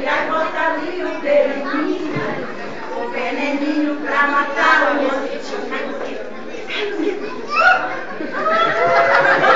mulher bota ali o veneninho pra matar o mosquitinho.